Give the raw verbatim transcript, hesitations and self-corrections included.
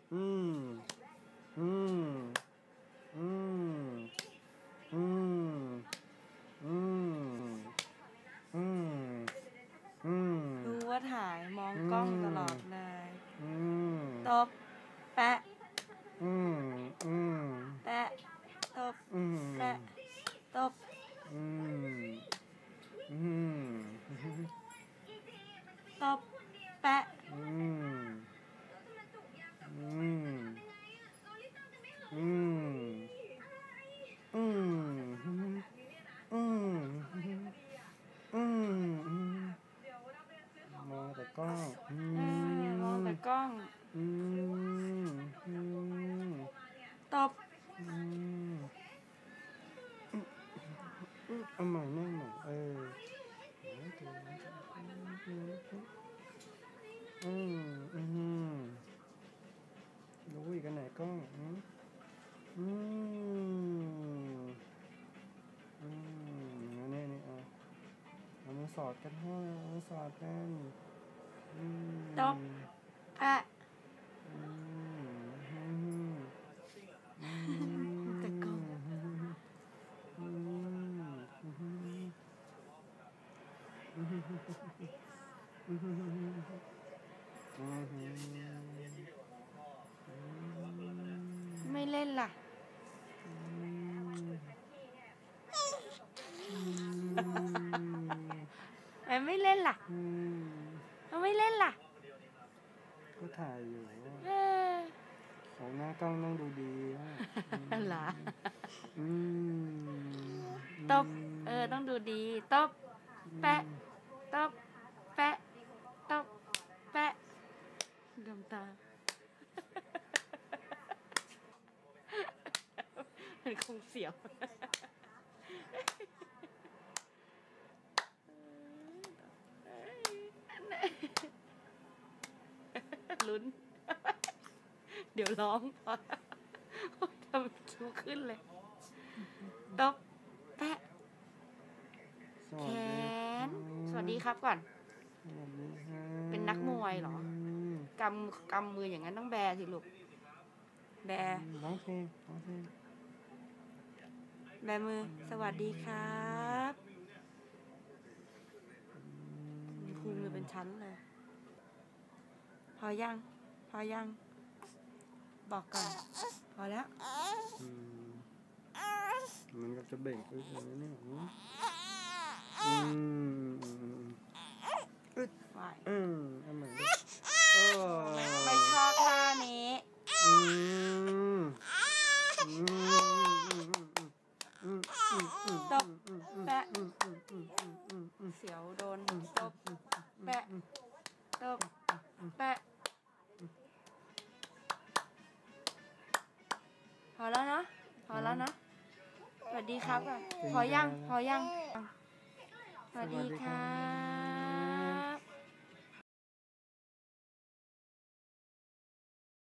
อืมอืมอืมอืมอืมอืมอืมรู้ว่าถ่ายมองกล้องตลอดเลยอืมตบแปะอืมอืมแปะตบอืมแปะตบอืมอืมตบแปะอืมอืมอืมอืมอืมอืมมองแต่กล้องอืมมองแต่กล้องอืมอืมตบอืมเอาใหม่แน่หน่อยเอออืมอืมรู้อีกอันไหนกล้องอืมอืมอืมอันนี้นี่เอาเอามาสอดกันห้อยเอามาสอดกันอืมตบแปะอืมอืมอืมแต่กล้องอืมอืมอืมอืมไม่เล่นล่ะแม่ไม่เล่นล่ะทำไมเล่นล่ะก็ถ่ายอยู่เออของหน้ากล้องต้องดูดีว่าเหรออืมตบเออต้องดูดีตบแปะตบแปะตบแปะดมตามันคงเสียวลุ้นเดี๋ยวร้องทำคิ้วขึ้นเลยตบแปะแขนสวัสดีครับก่อนเป็นนักมวยเหรอกำกำมืออย่างนั้นต้องแบสิลูกแบร้องเพลงร้องเพลงแบมือสวัสดีครับมีพุงเลยเป็นชั้นเลยพอยังพอยังบอกก่อนพอแล้วมันก็จะเบ่งอึดเลยเนี่ยอืมอึดไหวอืมเอาใหม่ดิไม่ชอบท่านี้อืมตบแปะเสียวโดนตบแปะตบแปะพอแล้วนะพอแล้วนะสวัสดีครับก่อนพอยังพอยังสวัสดีครับ